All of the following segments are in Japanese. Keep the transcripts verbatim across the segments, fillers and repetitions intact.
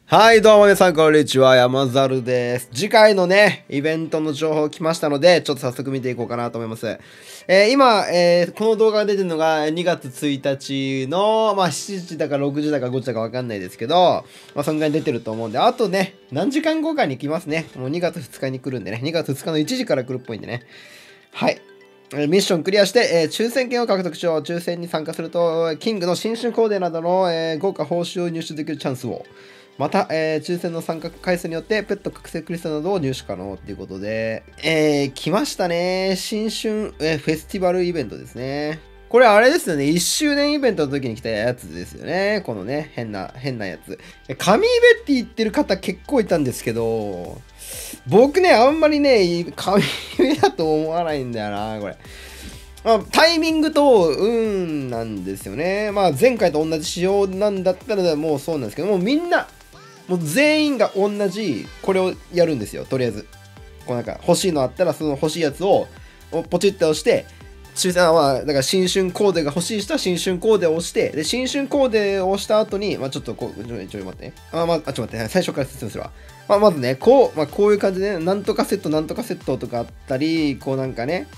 はい、どうも皆さん、こんにちは。山猿です。次回のね、イベントの情報来ましたので、ちょっと早速見ていこうかなと思います。えー、今、えー、この動画が出てるのがにがつついたちの、まあ、しちじだかろくじだかごじだかわかんないですけど、まあ、そんぐらい出てると思うんで、あとね、何時間後かに来ますね。もうにがつふつかに来るんでね、にがつふつかのいちじから来るっぽいんでね。はい。ミッションクリアして、えー、抽選券を獲得しよう。抽選に参加すると、キングの新春コーデなどの、えー、豪華報酬を入手できるチャンスを。また、えー、抽選の参加回数によってペット覚醒クリスタルなどを入手可能っていうことで、えー、来ましたね。新春、えー、フェスティバルイベントですね。これあれですよね。いっしゅうねんイベントの時に来たやつですよね。このね、変な、変なやつ。神イベって言ってる方結構いたんですけど、僕ね、あんまりね、神イベだと思わないんだよな、これ。まあ、タイミングと運なんですよね。まあ前回と同じ仕様なんだったらもうそうなんですけど、もうみんな、もう全員が同じこれをやるんですよ。とりあえずこうなんか欲しいのあったらその欲しいやつをポチッと押して、抽選はだから新春コーデが欲しい人は新春コーデを押して、で新春コーデを押した後に、まあちょっとこうちょちょ待ってね、あまあちょっと待って、最初から説明するわ。まあ、まずねこう、まあ、こういう感じで、ね、なんとかセットなんとかセットとかあったり、こうなんかね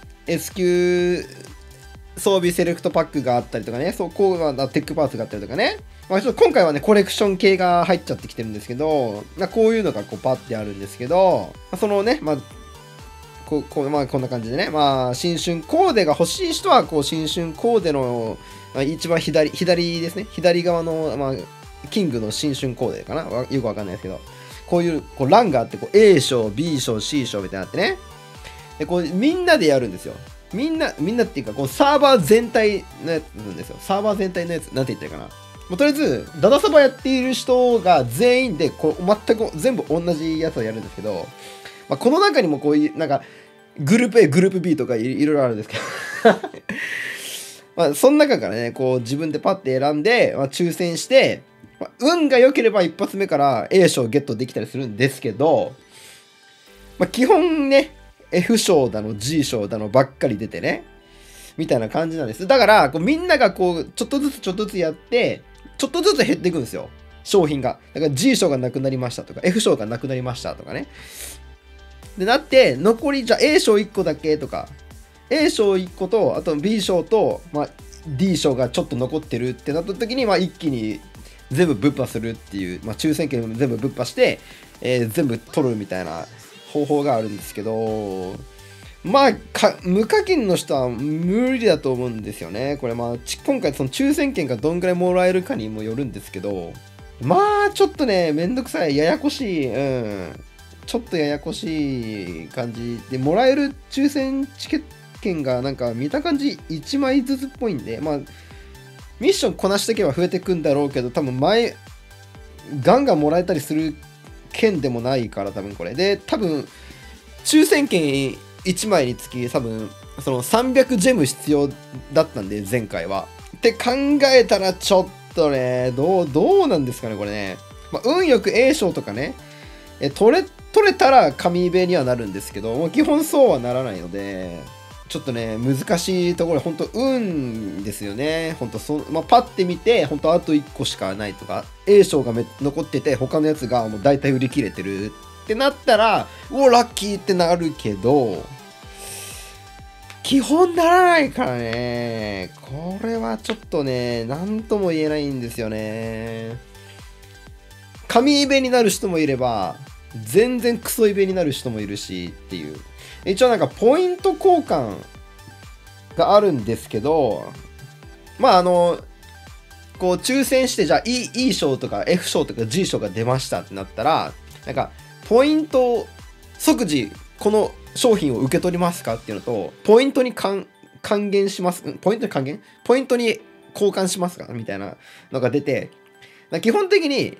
S 級装備セレクトパックがあったりとかね、そうこうテックパーツがあったりとかね、まあ、ちょっと今回はねコレクション系が入っちゃってきてるんですけど、まあ、こういうのがこうパッてあるんですけど、まあ、そのね、まあこうこうまあ、こんな感じでね、まあ、新春コーデが欲しい人はこう新春コーデの、まあ、一番左左ですね、左側の、まあ、キングの新春コーデかな、よくわかんないですけど、こういうこう欄があってこう A 賞 B 賞 C 賞みたいなのあってね、でこうみんなでやるんですよ。みんな、みんなっていうか、こうサーバー全体のやつなんですよ。サーバー全体のやつ、なんて言ったらいいかな。もうとりあえず、ダダサバやっている人が全員で、こう全く全部同じやつをやるんですけど、まあ、この中にもこういう、なんか、グループ A、グループ B とかい, いろいろあるんですけど、まあ、その中からね、こう自分でパッて選んで、まあ、抽選して、まあ、運が良ければ一発目から A 賞ゲットできたりするんですけど、まあ、基本ね、F 賞だの G 賞だのばっかり出てね、みたいな感じなんです。だからこうみんながこうちょっとずつちょっとずつやってちょっとずつ減っていくんですよ、商品が。だから G 賞がなくなりましたとか F 賞がなくなりましたとかね。でなって残りじゃあ A 賞いっこだけとか A 賞いっこと、あと B 賞と、まあ、D 賞がちょっと残ってるってなった時に、まあ、一気に全部ぶっ破するっていう、まあ、抽選券全部ぶっ破して、えー、全部取るみたいな方法があるんですけど、まあか無課金の人は無理だと思うんですよね。これまあ今回その抽選券がどんぐらいもらえるかにもよるんですけど、まあちょっとねめんどくさい、ややこしい、うんちょっとややこしい感じで、もらえる抽選チケット券がなんか見た感じいちまいずつっぽいんで、まあミッションこなしていけば増えてくんだろうけど、多分前ガンガンもらえたりする券でもないから、多分これで多分抽選券いちまいにつき多分そのさんびゃくジェム必要だったんで前回はって考えたら、ちょっとねどうどうなんですかねこれね。まあ、運よく A 賞とかねえ取れ取れたら神イベにはなるんですけど、もう基本そうはならないので、ちょっとね難しいところ、本当運ですよね。本当そ、まあ、パッて見て本当あといっこしかないとか A 賞がめ残ってて他のやつがもう大体売り切れてるってなったら、うおラッキーってなるけど、基本ならないからね。これはちょっとね何とも言えないんですよね。神イベになる人もいれば全然クソイベになる人もいるしっていう。一応なんかポイント交換があるんですけど、まああのこう抽選して、じゃあ E, E 賞とか F 賞とか G 賞が出ましたってなったら、なんかポイントを即時この商品を受け取りますかっていうのと、ポイントに還元します、ポイントに還元ポイントに交換しますかみたいなのが出て、基本的に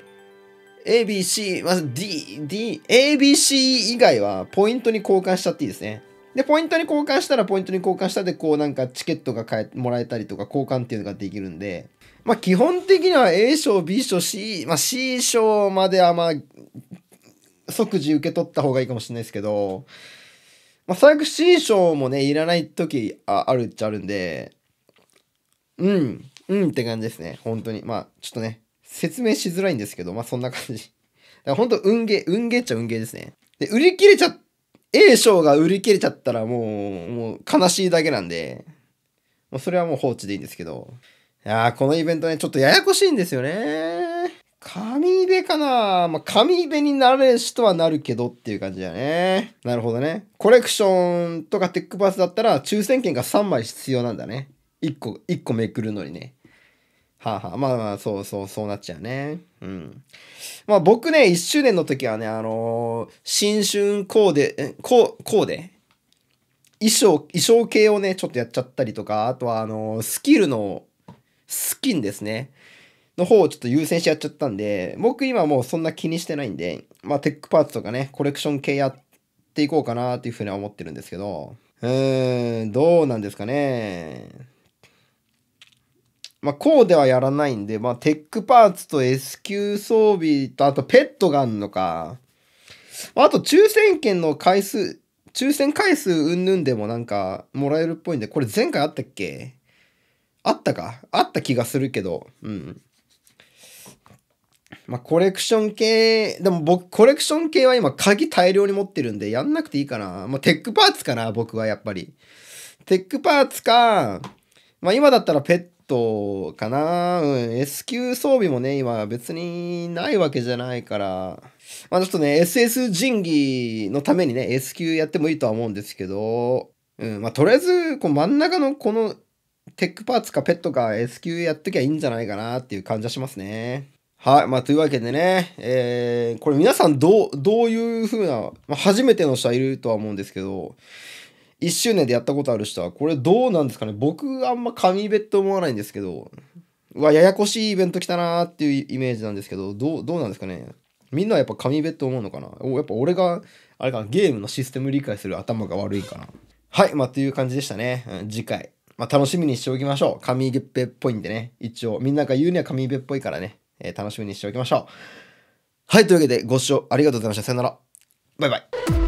A、B、C、まず D、D、A、B、C 以外はポイントに交換しちゃっていいですね。で、ポイントに交換したら、ポイントに交換したで、こうなんかチケットが買えもらえたりとか、交換っていうのができるんで、まあ基本的には A 賞、B 賞、C、まあ C 賞まではまあ、即時受け取った方がいいかもしれないですけど、まあ最悪 C 賞もね、いらない時ああるっちゃあるんで、うん、うんって感じですね。本当に。まあ、ちょっとね、 説明しづらいんですけど、まあそんな感じ。だからほんと運ゲー、運ゲーっちゃ運ゲーですね。で、売り切れちゃ、A 賞が売り切れちゃったらもう、もう悲しいだけなんで、もうそれはもう放置でいいんですけど。いやー、このイベントね、ちょっとややこしいんですよね。神イベかな、まあ、神イベになる人はなるけどっていう感じだよね。なるほどね。コレクションとかテックパスだったら抽選券がさんまい必要なんだね。いっこ、いっこめくるのにね。はあ、はあ、まあまあ、そうそう、そうなっちゃうね。うん。まあ僕ね、いっしゅうねんの時はね、あのー、新春コーデ、え、コー、コーデ衣装、衣装系をね、ちょっとやっちゃったりとか、あとはあのー、スキルのスキンですね。の方をちょっと優先しやっちゃったんで、僕今もうそんな気にしてないんで、まあテックパーツとかね、コレクション系やっていこうかなっていうふうには思ってるんですけど、うーん、どうなんですかね。まあこうではやらないんで、まあテックパーツと エスキュー 装備と、あとペットがあんのか、あと抽選券の回数、抽選回数うんぬんでもなんかもらえるっぽいんで、これ前回あったっけ？あったか？あった気がするけど、うん。まあ、コレクション系、でも僕、コレクション系は今、鍵大量に持ってるんで、やんなくていいかな。まあ、テックパーツかな、僕はやっぱり。テックパーツか、まあ、今だったらペットかな。うん、エスキュー 装備もね、今別にないわけじゃないから、まあ、ちょっとね、エスエス 神器のためにね、エスキュー やってもいいとは思うんですけど、うん、まあ、とりあえず、こう真ん中のこの、テックパーツかペットか エスキュー やっときゃいいんじゃないかなっていう感じはしますね。はい。まあ、というわけでね、えー、これ皆さんどう、どういう風な、まあ、初めての人はいるとは思うんですけど、いっしゅうねんでやったことある人は、これどうなんですかね。僕あんま神イベって思わないんですけど、うわ、ややこしいイベント来たなーっていうイメージなんですけど、どう、どうなんですかね。みんなはやっぱ神イベって思うのかな。お、やっぱ俺が、あれかな、ゲームのシステム理解する頭が悪いかな。はい。まあ、という感じでしたね。うん、次回。まあ、楽しみにしておきましょう。神イベっぽいんでね。一応、みんなが言うには神イベっぽいからね。えー楽しみにしておきましょう。はい、というわけでご視聴ありがとうございました。さよなら。バイバイ。